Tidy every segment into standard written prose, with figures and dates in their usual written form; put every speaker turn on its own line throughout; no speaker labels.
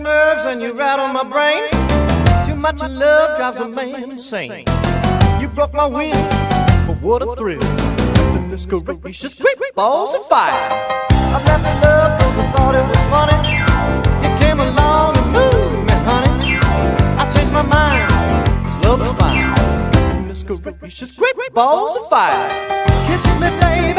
nerves and you rattle my brain. Too much love drives a man insane. You broke my will, but what a thrill. In this courageous great balls of fire. I left the love cause I thought it was funny. You came along and moved me, honey. I changed my mind, this love is fine. In this courageous great balls of fire. Kiss me, baby.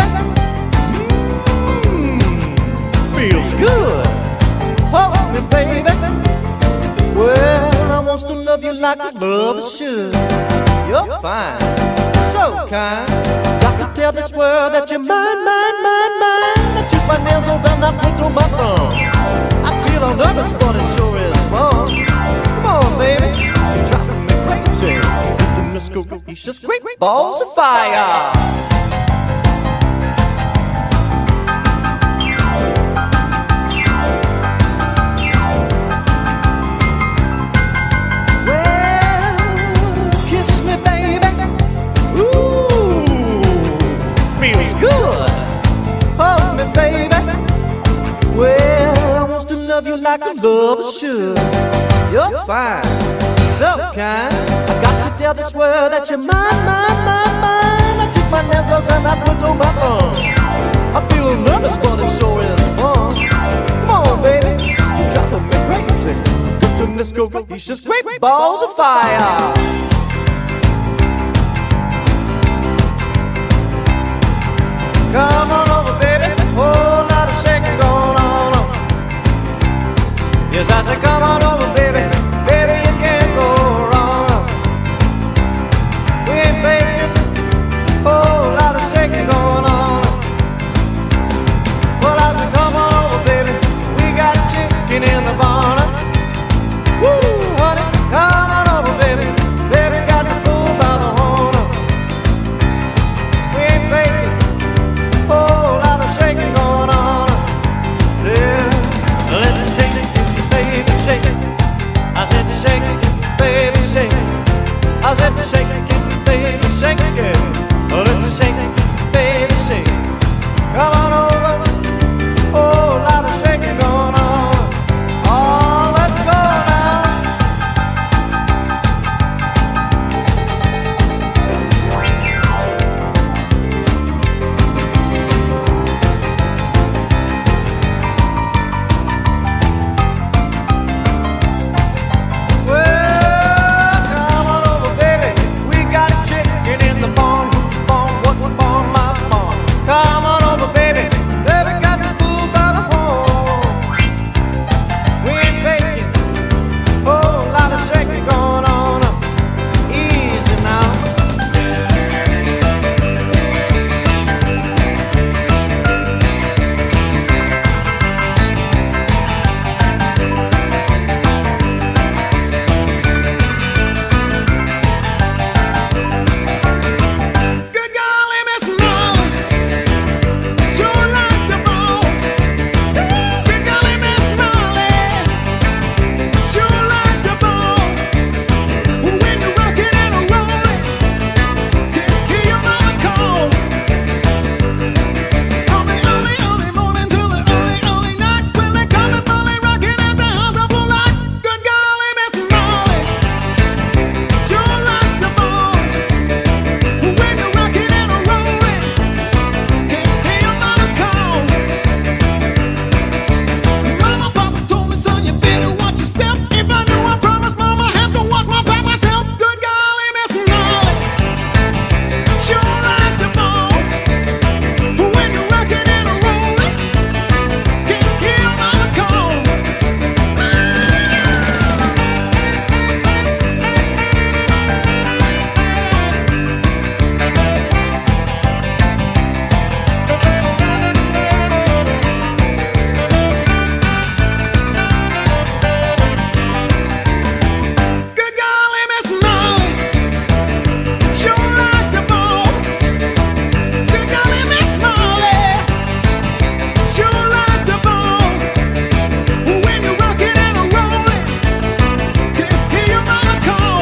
Feels good. Hold me, baby. Well, I want to love you like a lover should. You're fine, so kind. Got to tell this world that you're mine, mine, mine, mine. I choose my nails, oh, then I twinkle my thumb. I feel all nervous, but it sure is fun. Come on, baby, you're driving me crazy. In this courageous great balls of fire. Baby, well, I want to love you like a lover should. You're fine, so kind. I got to tell this world that you're mine, mine, mine, mine. I took my nails off and I put on my thumb. I feel nervous, but it sure is fun. Come on, baby, you're driving me crazy. Goodness gracious, great balls of fire. Come on over, baby. Whole lot of shaking going on. Yes, I said, come on over, baby. Baby, you can't go wrong. We ain't faking. Whole lot of shaking going on. Well, I said, come on over, baby. We got chicken in the barn. Woo, honey, come on over, baby. Baby got the bull by the horn. We ain't faking. Whole lot of shaking going on. Yeah, let's shake it, baby, shake it. I said shake it, baby, shake it. I said shake it, baby, shake it. Let's shake it, baby, shake it. Come on over. Whole lot of shaking going on. Oh, let's go now. Come on over, baby. Baby got the bull by the horn. We ain't faking. Whole lot of shaking going on. Easy now.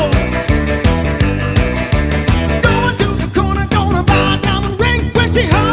See how